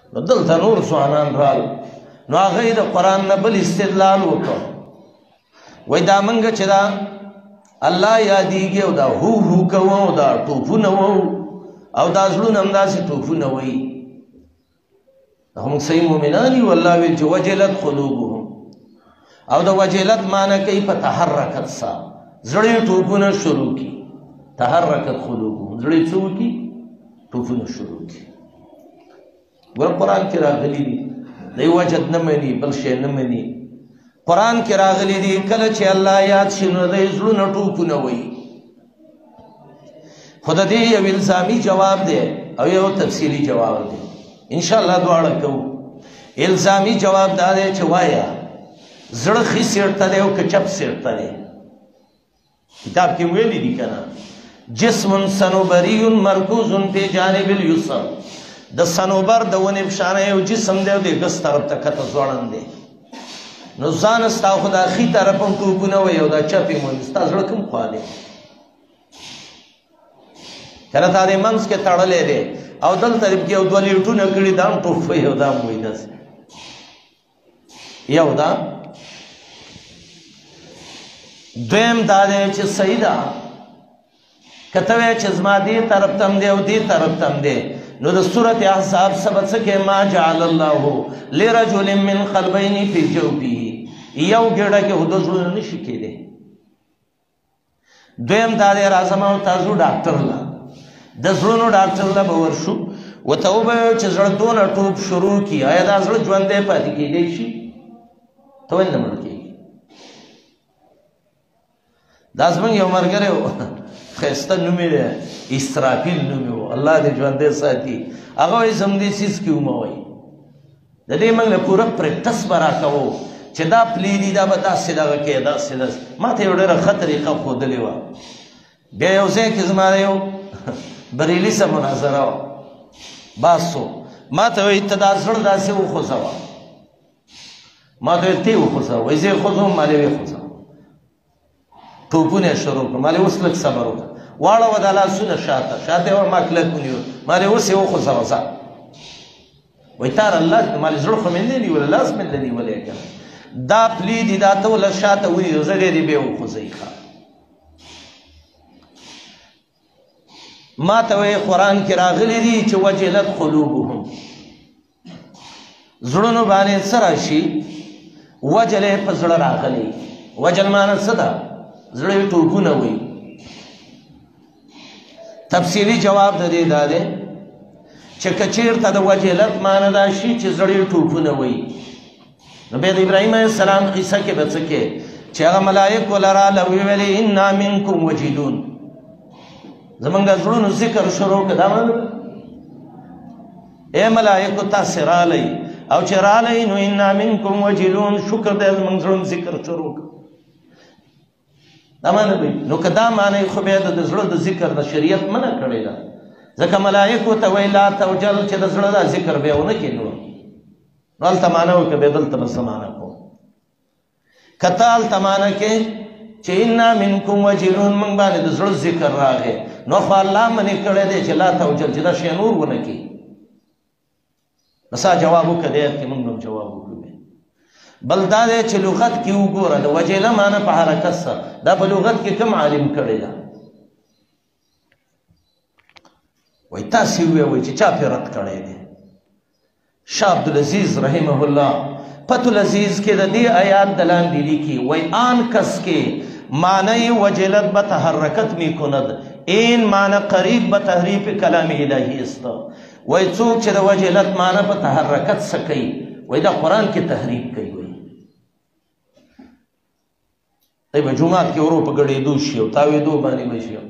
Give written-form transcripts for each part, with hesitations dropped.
نو دلته نور ځوانان رال نو هغوی د قرآن نه بل استدلال وکړ وایي دا موږ چې دا الله یادېږي او دا هو هو کوو او دا ټوپونه وو او دا زړونه همداسې ټوپونه وایي هم صحیح مؤمنان یو الله ویل چې وجلت قلوبهم او د وجلت معنی کوي په تحرکت سا زړې ټوپونه شروع کی تحرکت قلوبهم زړې څه وکړي ټوپونه شروع کی ګوره قرآن کې راغلي دي دی وجد نه مني بل شی نه مني قرآن کې راغلي دي کله چې الله یاد شي نو دی زړونه ټوپونه وایي خو د دې یو الزامي جواب دی او یو تفصیلي جواب دی انشاءاللہ دواړه کوو الزامي جواب دا دی چې وایه زړه ښي سیټ ته دی او که چپ سیټ ته دی کتاب کې ویلي دي که نه جسم صنوبري مرکوز فی جانب الیسر د صنوبر د ونې په شانه یو جسم دی او د ګس طرف ته کته ځوړند دی نو ځان ستا خو دا ښي طرف هم ټوپونه وایي او دا چپ یې وایي ستا زړه کوم خوا دی که نه تا دې منځ کې تړلی دی او دلته کې یو دوه لیټونه کړي دا هم ټوپ وایي او دا هم وایي داسې یو دا دویم دا دی چې صحیح ده که ته وایې چې زما دې طرف ته هم دی او دې طرف ته هم دی نو د سورت احزاب سبت سکے ما جعل اللہ لرجل من قلبین فی جوفه یو ګډه کې هدو زړونه نشي کېدی دویم دا دی راځم او تاسو ډاکټر لا د زړونو ډاکټر لا به ورشو ورته ووایو چې زړه دونه ټوپ شروع کړي آیا دا زړه ژوندی پاتې کېدی شي ته ولې نه مړ کېږي دا زموږ یو ملګری و ښایسته نوم یې دی اسرافیل نوم یې و الله دې ژوندی ساتي هغه وایي زم دې څیز کې ومه وایي د دې موږ له پوره پریکټس به راکوو چې دا پلی دي دا به داسې دغه کې داسې داسې ما ته یو ډېره ښه طریقه ښودلې وه بیا یو ځای کې زما یو بریلي سره مناظره وه باسو ما ته وایي ته دا زړه داسې وخوځوه ما ته وایي ته یې وخوځوه وایي زه یې خوځوم ما دې وخوځوه ټوپونه یې شروع کړه ما دې اوس لږ صبر وکړه واړوه دا لاسونه شاته شاته یې وړه ما کلک ونیول ما دې اوس یې وخوځوه ځه وایي تار الله ما دې زړه خو مې نه نیولی لاس مې نه نیولی که نه دا پلی دي دا ته له شاته ونیو زه دې بیا وخوځوي ښه ما ته وایي قرآن کې راغلي دي چې وجلت قلوبهم زړونو باندې څه راشي وجل یې په زړه راغلی وجل معنی څه ده زړه یې ټوپونه وایي تفصیلي جواب د دې دا دی چې که چېرته د وجلت معنی دا شي چې زړه یې ټوپونه وایي نو بیا د ابراهیم علیه السلام قصه کې به څه کې چې هغه ملایکو له راله ویلې انا منکم وجلون زمونږ د زړونو ذکر شروع کړه دا معنی ای ملایکو تاسې رالی او چې رالی نو انا منکم وجلون شکر دی زمونږ زړونو ذکر شروع کړه دا معنی دی نو که دا معنی خو بیا د زړه د ذکر د شریعت منع کړې ده ځکه ملایکو ته وایي لا توجل چې د زړه دا ذکر بیا ونه کړي نو هلته معنی وکړه بیا دلته به څه معنی کوو که ته هلته معنی کې چې انا منکم وجلون موږ باندې د زړه ذکر راغی نو خو الله منې کړی دی چې لا توجل چې دا شی نور ونه کړي نو سا جواب وکړه دی کې موږ هم جواب وکړو بل دا دی چې لغت کې وګوره د وجله معنی په حرکت سره دا په لغت کې کوم عالم کړی ده وایي تاسې ووایئ چې چا پې رد کړی دی شاه عبدالعزیز رحمه الله فتح العزیز کې د دې آیات د لاندې لیکي وایي آن کس کے معنی وجلت بتحرکت می کند این معنی قریب بتحریف کلام الہی است وایي څوک چې د وجلت معنی په تحرکت څه کوي وایي دا قرآن کې تحریف کوي وایي دی به جومات کې ورو په ګډېدو شي او تاوېدو باندې به شي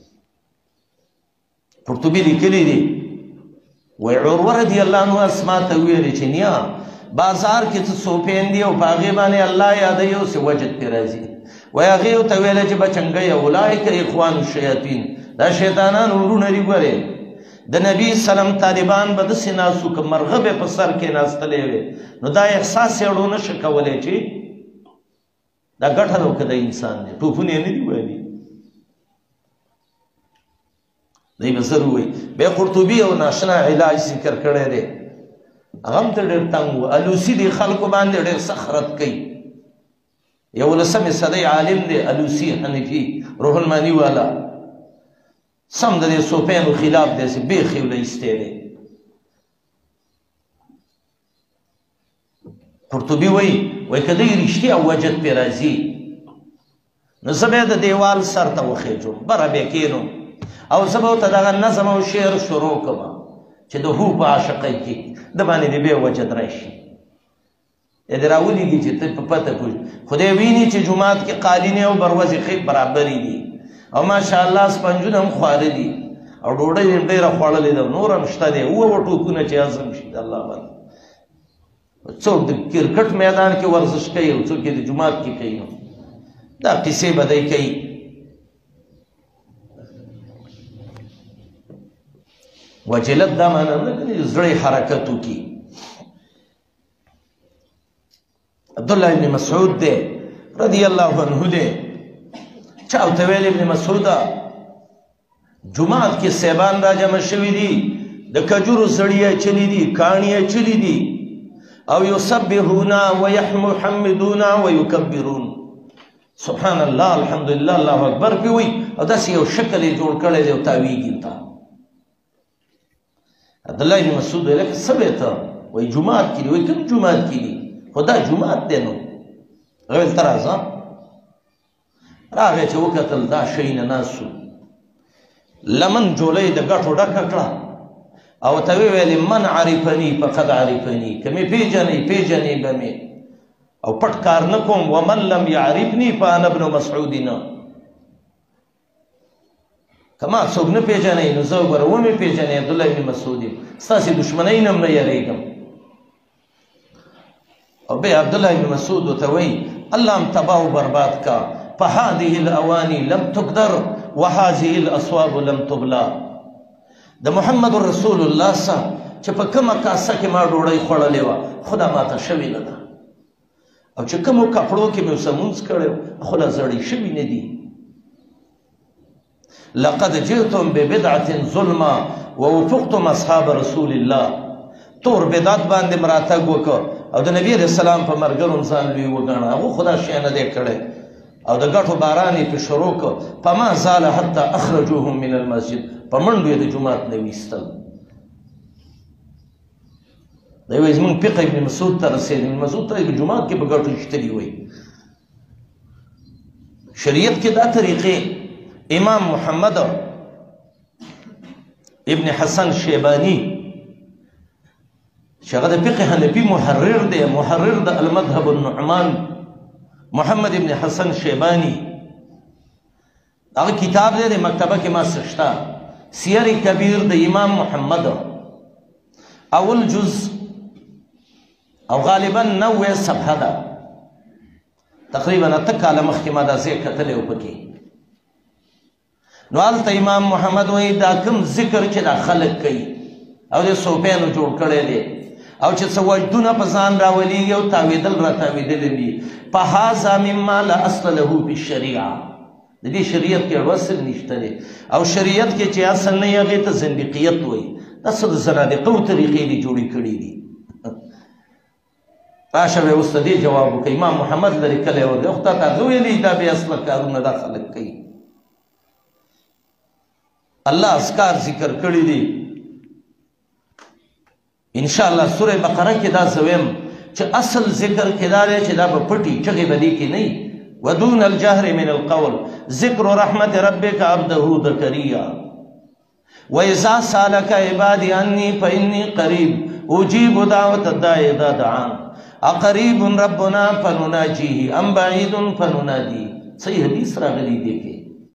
قرطبي لیکلي دي وی عروه رضی اللہ عنہ اسما ته ویلې چې نیا بازار کې څه سوپین دي او په هغې باندې الله یادوي او څه وجد پرې راځي وی هغې ورته ویله چې بچنګۍ اولئک اخوان الشیاطین دا شیطانان ورونه دي ګورې د نبي سلم طالبان به داسې ناستو که مرغه به په سر کې ناستلی وې نو دا احساس یې اړو نشه کولی چې دا ګټه ده که د انسان دی ټوپونه یې نه دي ویلي دی به زر ووایي بیا قرطبي او ناشنا علاج ذکر کړی دی غم ته ډېر تنګ و. الوسی دی خلکو باندې ډېر سخرت کوي. 11 صدی عالم دی الوسی حنفی روح المانی والا، سم د دې صوفیانو خلاف دی، چې بیخي وله ایستی دی. قرطبي وایي که دی رښتیا وجد پې راځي نو زه به یې د دیوال سر ته وخېجم، بره بیا کېنم او زه به ورته دغه نظم او شعر شروع کړم چې د هو په عاشقۍ کې د باندې د بیا وجد راشي. یا دې راولېږي چې ته په پته پوه خدای ویني چې جومات کې قالینې او بروزې ښې برابرې دي او ماشاءالله سپنجونه هم خواره دي او ډوډۍ یې ډېره خوړلې ده، نور هم شته دی. اوه ټوپونه چې هضم شي د الله باندې. څوک د کرکټ میدان کې ورزش کوي او څوک یې د جومات کې کوي. دا قصې به دی کوي. وجلت دا معنی نه کوي زړه حرکت وکړي. عبدالله ابن مسعود دی رضی الله عنه دی. چا ورته ویل ابن مسعوده جومات کې سیبان را جمع شوي دي، د کجورو سړي چلی دي، کاڼي چلی دي او یسبحون ویحمدون ویکبرون. سبحان الله الحمدلله الله اکبر پې وایي او داسې یو شکل یې جوړ کړی دی او تاویږي ته. عبدالله بن مسعود ویل لکه څه به ته وایي جومات کې دي. وایي کوم جومات کې دي؟ خو دا جومات دی. نو هغه ویل ته راځه. راغی چې وکتل دا شی نه ناست و، لمن جولۍ د ګټو ډکه کړه او ورته ویې ویلې من عرفني فقد عرفني، که مې پېژنئ پېژنې به مې او پټ کار نه کوم. ومن لم یعرفني فانا ابن مسعود. که ما څوک نه پېژنئ نو زه وګوره ومې پېژنئ عبدالله بن مسعود یم، ستاسې دشمنۍ نه هم نه یېرېږم. او بیا عبدالله بن مسعود ورته وایي الله هم تباه و برباد کا، فهذه الاواني لم تقدر وهذه الاصواب لم تبلا. د محمد رسول الله سره چې په کومه کاسه کې ما ډوډۍ خوړلې وه خو دا ماته شوې نه ده، او چې کومو کپړو کې مې ورسره لمونځ کړی خو لا زړې شوي نه دي. لقد جئتم ببدعة ظلما ووفقتم اصحاب رسول الله. تور بدعت باندې مراتب وکړ او د نبی علیه السلام په مرګرو ځان لوی وګاڼه، هغه خو دا شی نه دی کړی او د ګټو باران یې پې شروع کړ. فما زال حتی اخرجوهم من المسجد، په منډو یې د جومات نه ویستل. دی وایي زمونږ فقه ابن مسعود ته رسېد. ابن مسعود ته په جومات کې به ګټو ایستلي وایي. شریعت کې دا طریقې امام محمد ابن حسن شیبانی چې هغه د فقه حنفي محرر دی، محرر د المذهب النعمان محمد ابن حسن شیبانی، هغه کتاب دی د مکتبه کې ما سشته سیر کبیر د امام محمد اول جز او غالبا 90 صفحه ده، تقریبا 8 کاله مخکې ما دا ځای کتلی و پکې. نو هلته امام محمد وایي دا کوم ذکر چې دا خلک کوي او د صوفیانو جوړ کړی دی او چې څه وجدونه په ځان راولېږي او تاوېدل را تاوېدلی دي، فهذا مما لا اصل له فی الشریعه. د دې شریعت کې اصل نشته دی او شریعت کې چې اصل نه وي هغې ته زندقیت وایي. دا څه د زنادقو طریقې دي جوړې کړي دي. راشه به اوس د دې جواب وکړي. امام محمد لرې کلی و دی، خو تا ته هغه ویلي دا بې اصله کارونه دا خلک کوي. الله اذکار ذکر کړي دي. انشاءاللہ سورہ بقرہ کې دا زویم چې اصل ذکر کې دا دی چې دا به پټي چغې به دې کې نه ودون الجهر من القول ذکر رحمت ربک عبده زکریا وإذا سألك عبادي عني فإني قريب أجيب دعوة الداعي إذا دعان أقريب ربنا فنناجيه أم بعيد فنناديه. صحیح حدیث راغلی دی کې